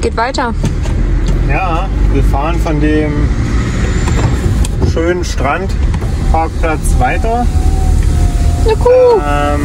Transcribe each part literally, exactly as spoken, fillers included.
geht weiter. Ja, wir fahren von dem schönen Strandparkplatz weiter. Eine Kuh. Ähm,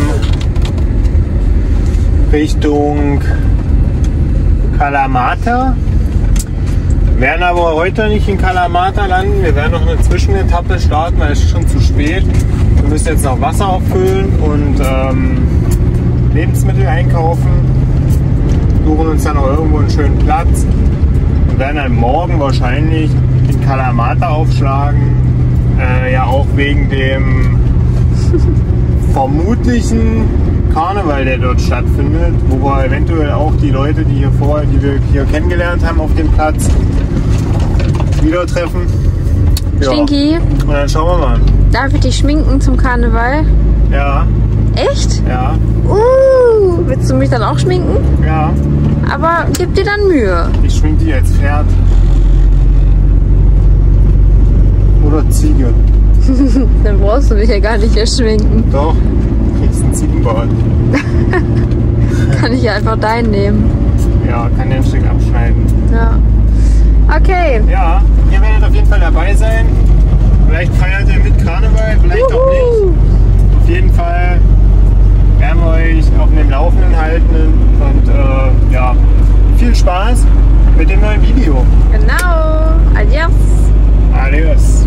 Richtung Kalamata. Wir werden aber heute nicht in Kalamata landen. Wir werden noch eine Zwischenetappe starten, weil es ist schon zu spät. Wir müssen jetzt noch Wasser auffüllen und ähm, Lebensmittel einkaufen. Suchen uns dann noch irgendwo einen schönen Platz und werden dann morgen wahrscheinlich in Kalamata aufschlagen. Äh, ja, auch wegen dem vermutlichen Karneval, der dort stattfindet, wo wir eventuell auch die Leute, die hier vorher, die wir hier kennengelernt haben auf dem Platz, wieder treffen. Ja. Stinky. Und dann schauen wir mal. Darf ich dich schminken zum Karneval? Ja. Echt? Ja. Uh, willst du mich dann auch schminken? Ja. Aber gib dir dann Mühe. Ich schmink die als Pferd. Oder Ziege. Dann brauchst du mich ja gar nicht mehr schminken. Doch. Du kriegst einen Ziegenbart. Kann ich ja einfach deinen nehmen. Ja, kann den ein Stück abschneiden. Ja. Okay. Ja, ihr werdet auf jeden Fall dabei sein. Vielleicht feiert ihr mit Karneval, vielleicht Juhu. auch nicht. Auf jeden Fall werden wir euch auf dem Laufenden halten und äh, ja, viel Spaß mit dem neuen Video. Genau. Adios. Adios.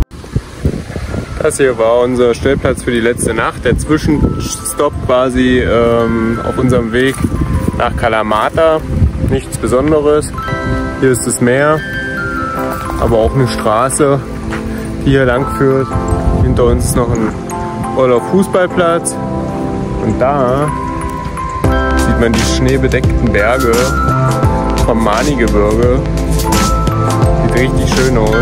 Das hier war unser Stellplatz für die letzte Nacht, der Zwischenstopp quasi ähm, auf unserem Weg nach Kalamata. Nichts Besonderes. Hier ist das Meer, aber auch eine Straße, die hier lang führt. Hinter uns ist noch ein toller Fußballplatz und da sieht man die schneebedeckten Berge vom Mani-Gebirge. Sieht richtig schön aus.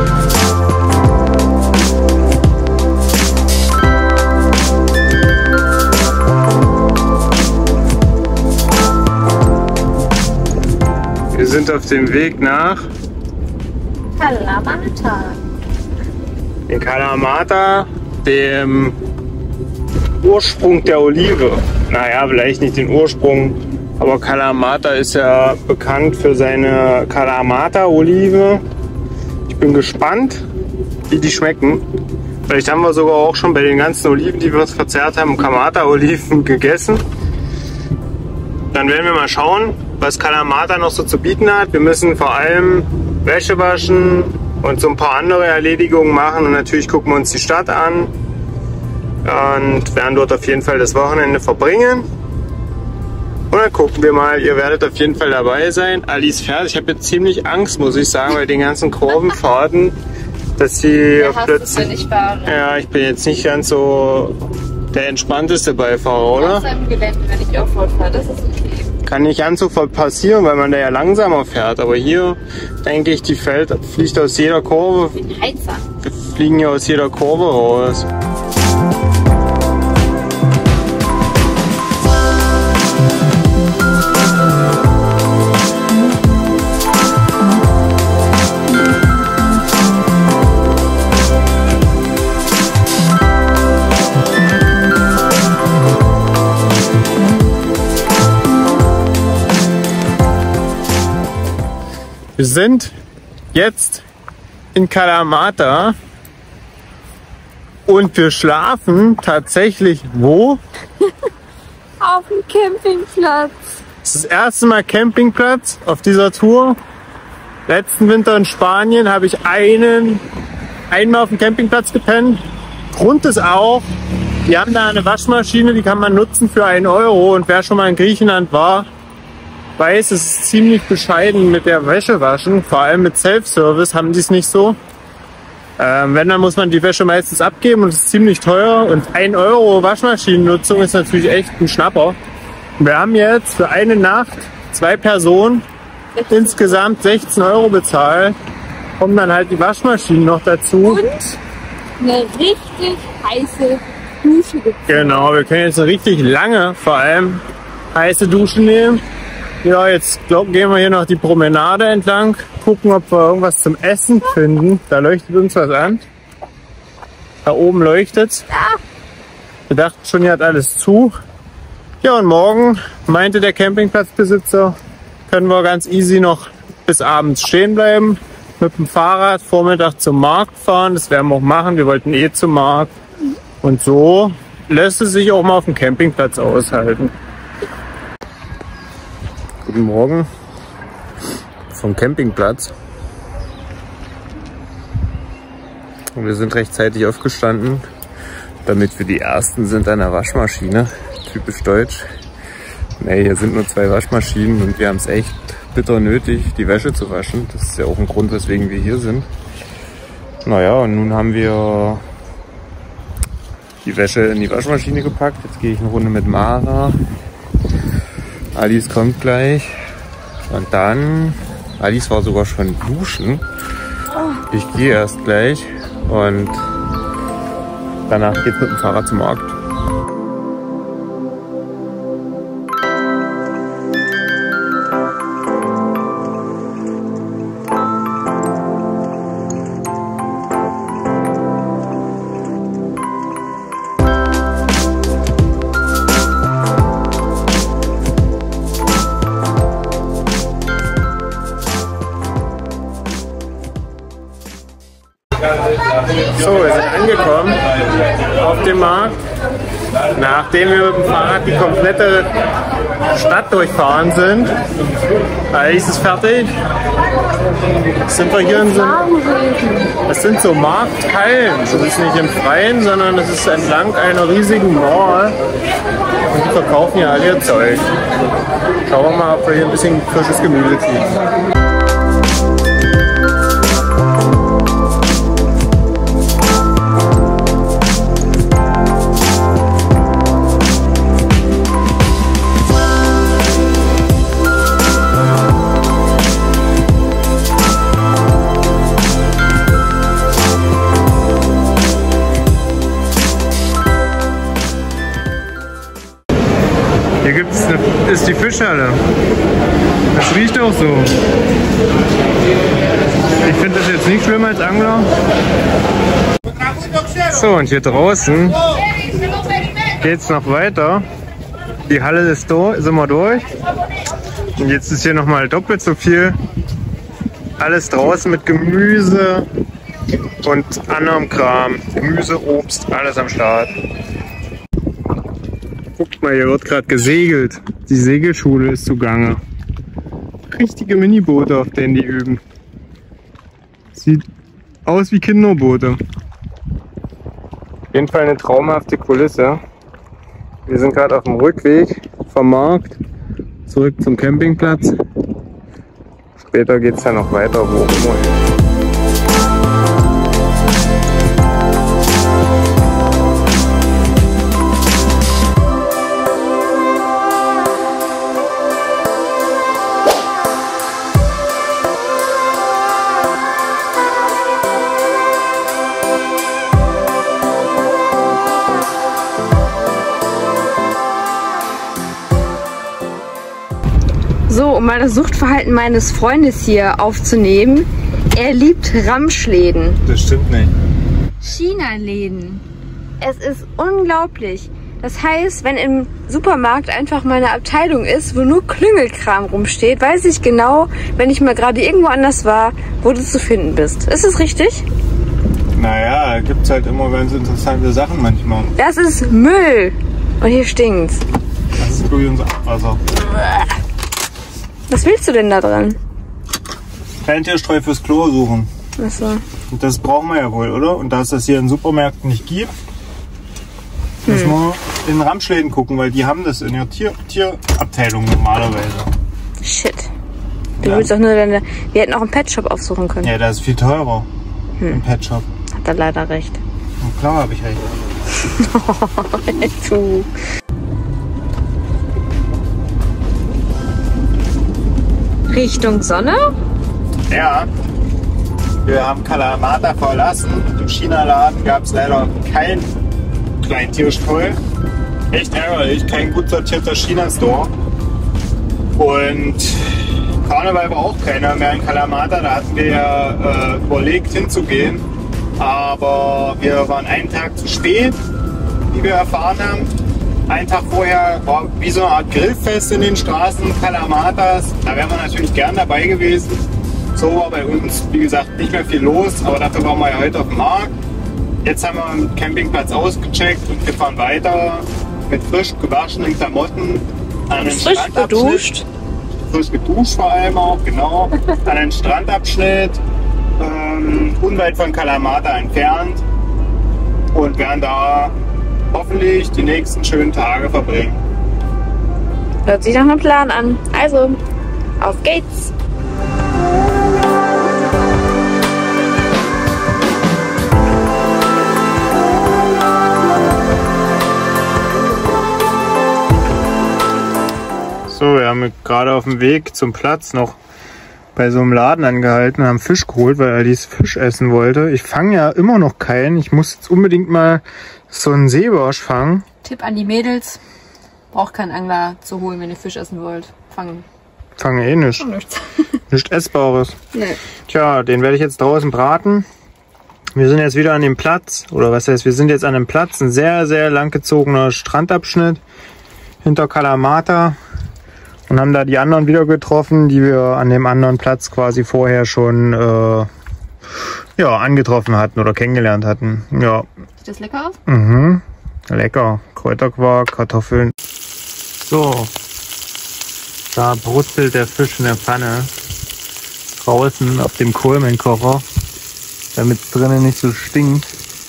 Wir sind auf dem Weg nach Kalamata. in Kalamata, dem Ursprung der Olive. Naja, vielleicht nicht den Ursprung, aber Kalamata ist ja bekannt für seine Kalamata-Olive. Ich bin gespannt, wie die schmecken. Vielleicht haben wir sogar auch schon bei den ganzen Oliven, die wir uns verzehrt haben, Kalamata-Oliven gegessen. Dann werden wir mal schauen, was Kalamata noch so zu bieten hat. Wir müssen vor allem Wäsche waschen und so ein paar andere Erledigungen machen und natürlich gucken wir uns die Stadt an und werden dort auf jeden Fall das Wochenende verbringen. Und dann gucken wir mal, ihr werdet auf jeden Fall dabei sein. Alice fährt. Ich habe jetzt ziemlich Angst, muss ich sagen, bei den ganzen Kurvenfahrten, dass sie plötzlich... Nicht fahren. Ja, ich bin jetzt nicht ganz so der entspannteste Beifahrer, oder? Auf seinem Gelände, wenn ich Offroad fahre, das ist okay. Kann nicht ganz so passieren, weil man da ja langsamer fährt. Aber hier denke ich, die Feld fliegt aus jeder Kurve. Wie ein Heizer. Wir fliegen ja aus jeder Kurve raus. Wir sind jetzt in Kalamata und wir schlafen tatsächlich wo? Auf dem Campingplatz. Das ist das erste Mal Campingplatz auf dieser Tour. Letzten Winter in Spanien habe ich einen, einmal auf dem Campingplatz gepennt. Grund ist auch, die haben da eine Waschmaschine, die kann man nutzen für einen Euro. Und wer schon mal in Griechenland war, weiß, es ist ziemlich bescheiden mit der Wäsche waschen. Vor allem mit Self-Service haben die es nicht so. Ähm, wenn, dann muss man die Wäsche meistens abgeben und es ist ziemlich teuer. Und ein Euro Waschmaschinennutzung ist natürlich echt ein Schnapper. Wir haben jetzt für eine Nacht zwei Personen insgesamt sechzehn Euro bezahlt. Kommen dann halt die Waschmaschinen noch dazu. Und eine richtig heiße Dusche gibt's. Genau, wir können jetzt eine richtig lange, vor allem heiße Dusche nehmen. Ja, jetzt glaub, gehen wir hier noch die Promenade entlang, gucken, ob wir irgendwas zum Essen finden. Da leuchtet uns was an. Da oben leuchtet's. Wir dachten schon, hier hat alles zu. Ja, und morgen meinte der Campingplatzbesitzer, können wir ganz easy noch bis abends stehen bleiben. Mit dem Fahrrad Vormittag zum Markt fahren. Das werden wir auch machen. Wir wollten eh zum Markt. Und so lässt es sich auch mal auf dem Campingplatz aushalten. Guten Morgen vom Campingplatz. Und wir sind rechtzeitig aufgestanden, damit wir die Ersten sind an der Waschmaschine. Typisch deutsch. Nee, hier sind nur zwei Waschmaschinen und wir haben es echt bitter nötig, die Wäsche zu waschen. Das ist ja auch ein Grund, weswegen wir hier sind. Naja, und nun haben wir die Wäsche in die Waschmaschine gepackt. Jetzt gehe ich eine Runde mit Mara. Alice kommt gleich. Und dann, Alice war sogar schon duschen. Ich gehe erst gleich und danach geht es mit dem Fahrrad zum Markt. So, wir sind angekommen auf dem Markt. Nachdem wir mit dem Fahrrad die komplette Stadt durchfahren sind, Alice ist fertig. Sind wir hier in so, das sind so Markthallen. Das ist nicht im Freien, sondern es ist entlang einer riesigen Mall. Und die verkaufen ja alle ihr Zeug. Schauen wir mal, ob wir hier ein bisschen frisches Gemüse kriegen. Hier gibt's eine, ist die Fischhalle. Das riecht auch so. Ich finde das jetzt nicht schlimmer als Angler. So, und hier draußen geht's noch weiter. Die Halle ist durch, sind wir durch. Und jetzt ist hier nochmal doppelt so viel. Alles draußen mit Gemüse und anderem Kram. Gemüse, Obst, alles am Start. Guckt mal, hier wird gerade gesegelt. Die Segelschule ist zugange. Richtige Miniboote, auf denen die üben. Sieht aus wie Kinderboote. Auf jeden Fall eine traumhafte Kulisse. Wir sind gerade auf dem Rückweg vom Markt zurück zum Campingplatz. Später geht es ja noch weiter, wo auch immer. So, um mal das Suchtverhalten meines Freundes hier aufzunehmen. Er liebt Ramschläden. Das stimmt nicht. China-Läden. Es ist unglaublich. Das heißt, wenn im Supermarkt einfach mal eine Abteilung ist, wo nur Klüngelkram rumsteht, weiß ich genau, wenn ich mal gerade irgendwo anders war, wo du zu finden bist. Ist es richtig? Naja, da gibt es halt immer ganz interessante Sachen manchmal. Das ist Müll. Und hier stinkt's. Das ist übrigens Abwasser. Was willst du denn da dran? Kleintierstreu fürs Klo suchen. Achso. Und das brauchen wir ja wohl, oder? Und da es das hier in Supermärkten nicht gibt, hm. müssen wir in Ramschläden gucken, weil die haben das in ihrer Tier Tierabteilung normalerweise. Shit. Du ja. willst doch nur deine... Wir hätten auch einen Petshop aufsuchen können. Ja, das ist viel teurer. Hm. Im Petshop. Hat er leider recht. Und klar habe ich recht. du... Richtung Sonne? Ja. Wir haben Kalamata verlassen. Im China-Laden gab es leider kein Kleintierstreu. Echt ärgerlich, kein gut sortierter China-Store. Und Karneval war auch keiner mehr in Kalamata. Da hatten wir ja äh, überlegt hinzugehen. Aber wir waren einen Tag zu spät, wie wir erfahren haben. einen Tag vorher war wie so eine Art Grillfest in den Straßen Kalamatas. Da wären wir natürlich gern dabei gewesen. So war bei uns, wie gesagt, nicht mehr viel los, aber dafür waren wir ja heute auf dem Markt. Jetzt haben wir den Campingplatz ausgecheckt und wir fahren weiter mit frisch gewaschenen Klamotten an den Frisch Strandabschnitt. geduscht. Frisch geduscht vor allem auch, genau. An den Strandabschnitt, ähm, unweit von Kalamata entfernt und werden da hoffentlich die nächsten schönen Tage verbringen. Hört sich nach einem Plan an. Also, auf geht's! So, wir haben gerade auf dem Weg zum Platz noch bei so einem Laden angehalten und haben Fisch geholt, weil Alice Fisch essen wollte. Ich fange ja immer noch keinen. Ich muss jetzt unbedingt mal so einen Seebarsch fangen. Tipp an die Mädels. Braucht keinen Angler zu holen, wenn ihr Fisch essen wollt. Fangen. Fange eh nichts. Nichts. Nichts Essbares. Nee. Tja, den werde ich jetzt draußen braten. Wir sind jetzt wieder an dem Platz. Oder was heißt, wir sind jetzt an dem Platz. Ein sehr, sehr langgezogener Strandabschnitt hinter Kalamata. Und haben da die anderen wieder getroffen, die wir an dem anderen Platz quasi vorher schon äh, ja, angetroffen hatten oder kennengelernt hatten. Ja. Sieht das lecker aus? Mhm. Lecker. Kräuterquark, Kartoffeln. So. Da brutzelt der Fisch in der Pfanne. Draußen auf dem Kohlenkocher, damit es drinnen nicht so stinkt.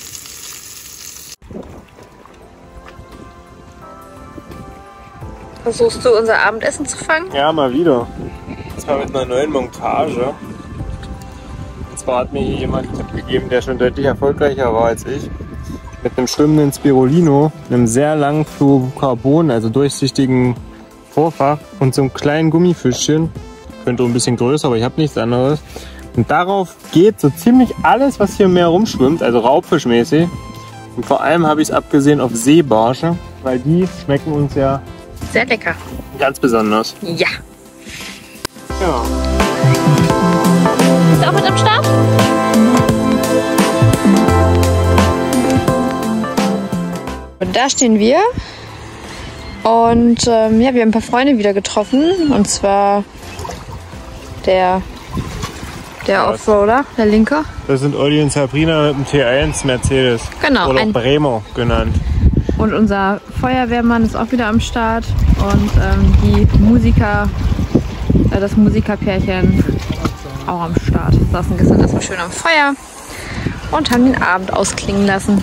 Versuchst du unser Abendessen zu fangen? Ja, mal wieder. Und zwar mit einer neuen Montage. Und zwar hat mir hier jemand einen Tipp gegeben, der schon deutlich erfolgreicher war als ich. Mit einem schwimmenden Spirulino, einem sehr langen Fluorocarbon, also durchsichtigen Vorfach und so einem kleinen Gummifischchen. Könnte auch ein bisschen größer, aber ich habe nichts anderes. Und darauf geht so ziemlich alles, was hier im Meer rumschwimmt, also raubfischmäßig. Und vor allem habe ich es abgesehen auf Seebarsche, weil die schmecken uns ja sehr lecker. ganz besonders. Ja. Ja. Bist du auch mit am Start? Und da stehen wir. Und ähm, ja, wir haben ein paar Freunde wieder getroffen. Und zwar der, der Offroader, der Linker. Das sind Olli und Sabrina mit dem T eins Mercedes. Genau. Oder ein Bremo genannt. Und unser Feuerwehrmann ist auch wieder am Start. Und ähm, die Musiker, äh, das Musikerpärchen auch am Start. Wir saßen gestern erstmal schön am Feuer und haben den Abend ausklingen lassen.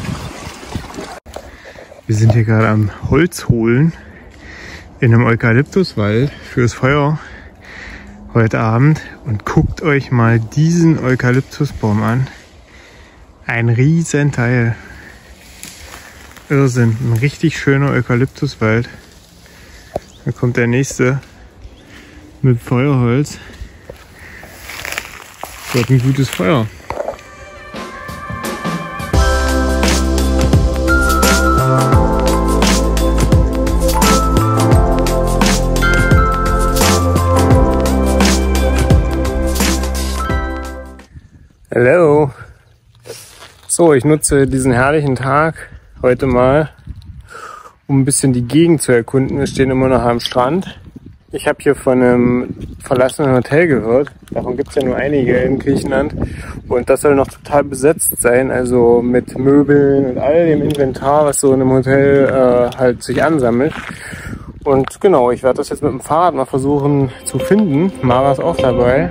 Wir sind hier gerade am Holz holen in einem Eukalyptuswald fürs Feuer heute Abend. Und guckt euch mal diesen Eukalyptusbaum an. Ein riesen Teil. Irrsinn, ein richtig schöner Eukalyptuswald. Da kommt der nächste mit Feuerholz. Dort ein gutes Feuer. Hallo. So, ich nutze diesen herrlichen Tag heute mal, um ein bisschen die Gegend zu erkunden. Wir stehen immer noch am Strand. Ich habe hier von einem verlassenen Hotel gehört. Davon gibt es ja nur einige in Griechenland. Und das soll noch total besetzt sein, also mit Möbeln und all dem Inventar, was so in einem Hotel äh, halt sich ansammelt. Und genau, ich werde das jetzt mit dem Fahrrad mal versuchen zu finden. Mara ist auch dabei.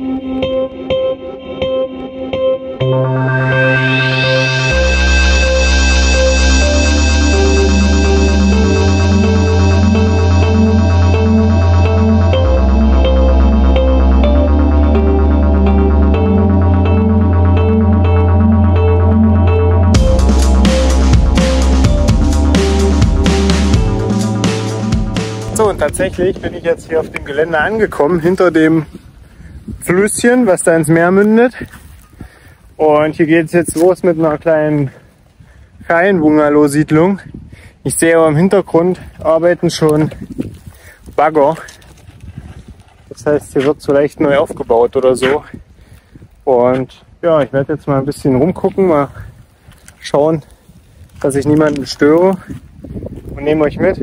So, und tatsächlich bin ich jetzt hier auf dem Gelände angekommen, hinter dem Flüsschen, was da ins Meer mündet. Und hier geht es jetzt los mit einer kleinen Ferienbungalow-Siedlung. Ich sehe aber im Hintergrund arbeiten schon Bagger. Das heißt, hier wird vielleicht neu aufgebaut oder so. Und ja, ich werde jetzt mal ein bisschen rumgucken, mal schauen, dass ich niemanden störe. und nehme euch mit.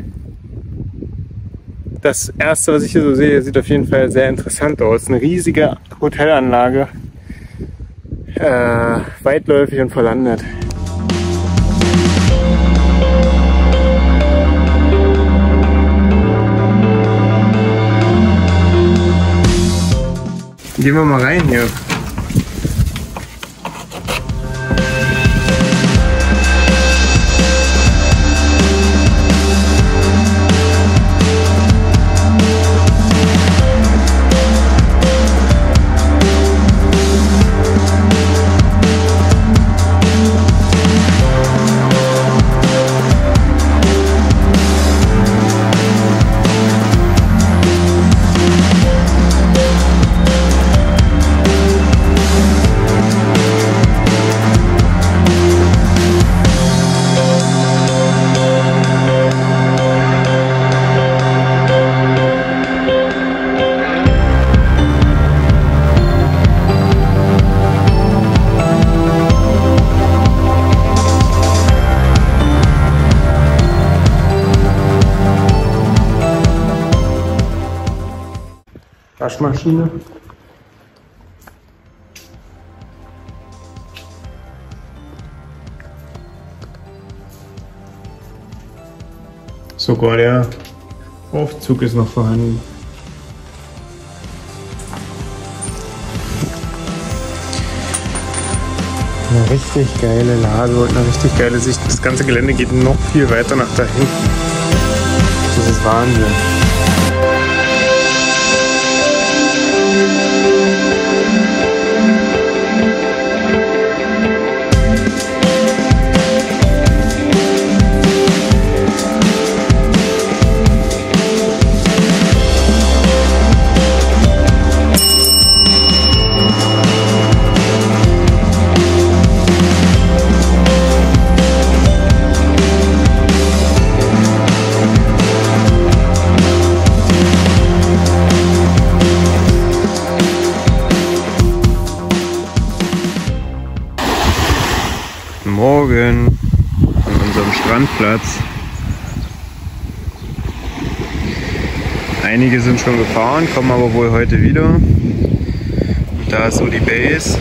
Das erste, was ich hier so sehe, sieht auf jeden Fall sehr interessant aus. Eine riesige Hotelanlage, äh, weitläufig und verlandet. Gehen wir mal rein hier. Waschmaschine. Sogar der Aufzug ist noch vorhanden. Eine richtig geile Lage und eine richtig geile Sicht. Das ganze Gelände geht noch viel weiter nach da hinten. Das ist Wahnsinn. Morgen an unserem Strandplatz. Einige sind schon gefahren, kommen aber wohl heute wieder. Da ist so die Base.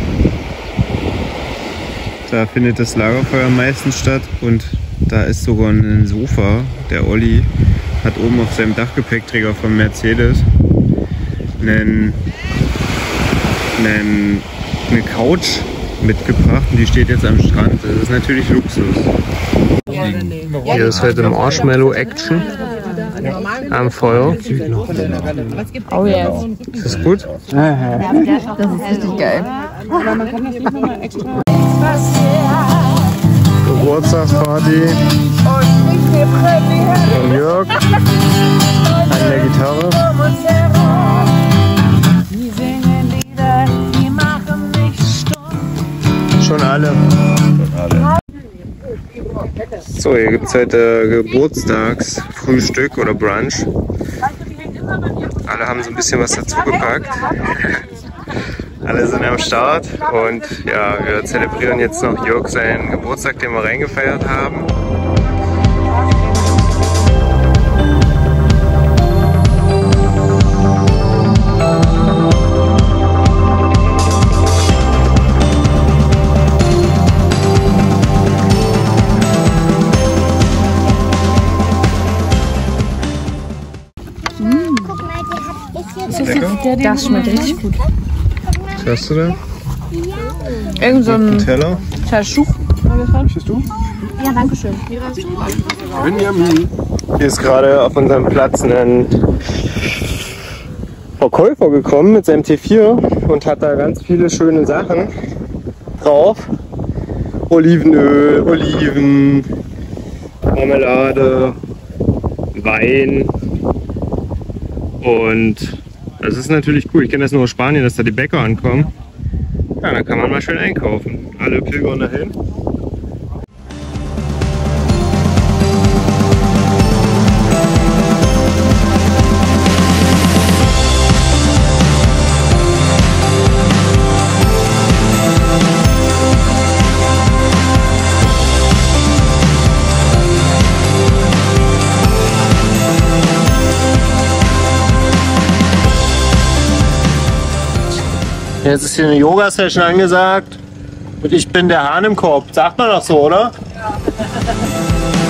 Da findet das Lagerfeuer meistens statt und da ist sogar ein Sofa. Der Olli hat oben auf seinem Dachgepäckträger von Mercedes einen, einen, eine Couch mitgebracht und die steht jetzt am Strand. Das ist natürlich Luxus. Hier ist heute Marshmallow-Action am Feuer. Oh yes. Ist das gut? Das ist richtig geil. Geburtstagsparty von Jörg an der Gitarre. Schon alle. So, hier gibt es heute Geburtstagsfrühstück oder Brunch. Alle haben so ein bisschen was dazu gepackt. Alle sind am Start und ja, wir zelebrieren jetzt noch Jörg seinen Geburtstag, den wir reingefeiert haben. Das schmeckt richtig gut. Was hast du da? Irgend so ein Teller. Schuch. Möchtest du? Ja, danke schön. Benjamin. Hier ist gerade auf unserem Platz ein Verkäufer gekommen mit seinem T vier und hat da ganz viele schöne Sachen drauf. Olivenöl, Oliven, Marmelade, Wein und das ist natürlich cool. Ich kenne das nur aus Spanien, dass da die Bäcker ankommen. Ja, da kann man mal schön einkaufen. Alle pilgern dahin. Jetzt ist hier eine Yoga-Session angesagt und ich bin der Hahn im Korb. Sagt man doch so, oder? Ja.